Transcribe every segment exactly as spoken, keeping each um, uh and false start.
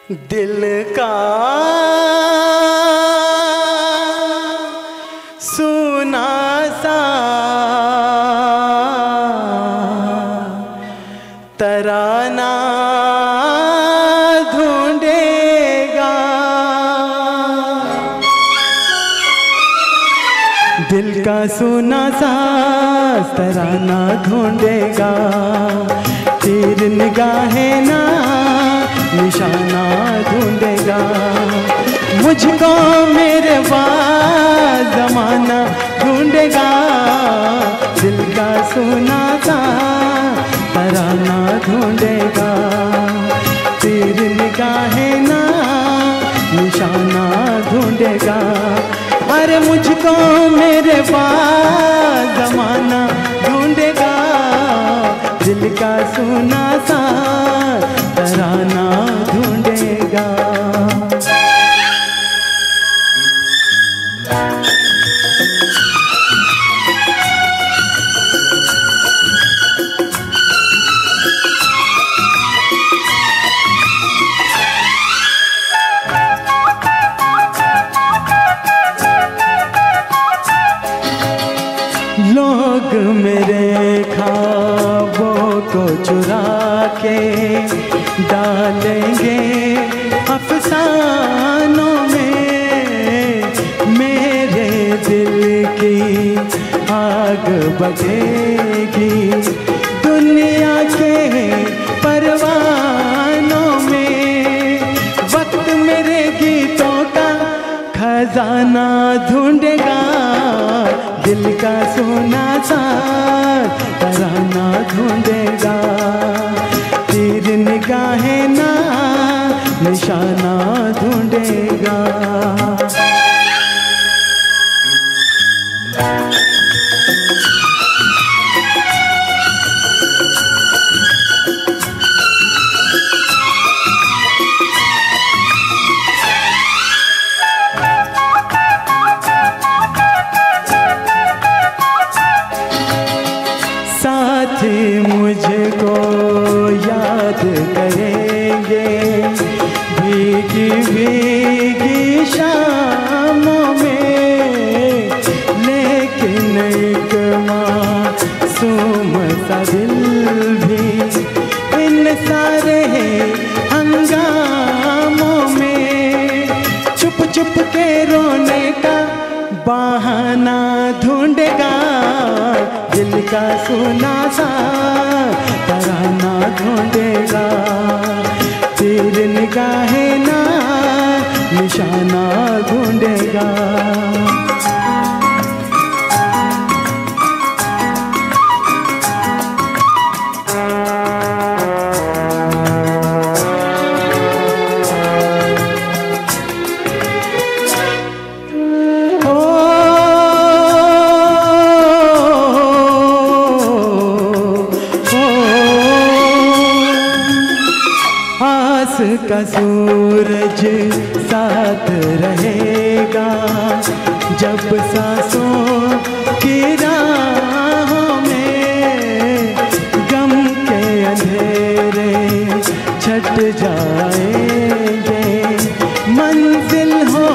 दिल का सुना सा तराना ढूंढेगा, दिल का सुना सा तराना ढूंढेगा, तेरी निगाहें ना निशाना ढूंढेगा, मुझको मेरे बाद जमाना ढूंढेगा, दिल का सुना सा तराना ढूंढेगा, तेरी निगाहें ना निशाना ढूंढेगा, अरे मुझको मेरे बाद जमाना ढूंढेगा, दिल का सुना सा तराना ढूंढेगा। लोग मेरे ख्वाबों को चुरा के डालेंगे अफसानों में, मेरे दिल की आग बगेगी दुनिया के परवानों में, वक्त मेरे गीतों का खजाना ढूंढेगा, दिल का सोना सा तराना ढूंढेगा, तेरी निगाहें ना निशाना ढूंढेगा। साथी मुझको याद करेंगे भीगी भीगी शामों में, लेकिन एक मासूम सा दिल भी इन सारे हंगामों में चुप चुप के रोने का बहाना ढूंढेगा, दिल का सुना सा तराना ढूंढेगा, तेरी निगाहें ना निशाना ढूंढेगा। आस का सूरज साथ रहेगा, जब सांसों की राहों में गम के अंधेरे छट जाएंगे, मंजिल हो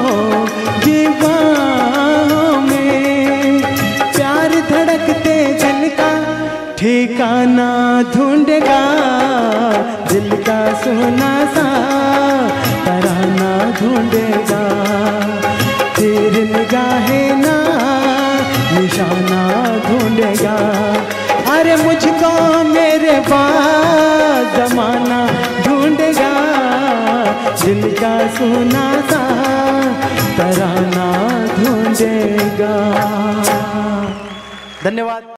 बाहों में, प्यार धड़कते दिल का ठिकाना ढूंढेगा, दिल का सोना सा तराना ढूंढेगा, तेरी निगाहें ना निशाना ढूंढेगा, अरे मुझको मेरे बाद जमाना ढूंढेगा, दिल का सोना सा तराना ढूंढेगा। धन्यवाद।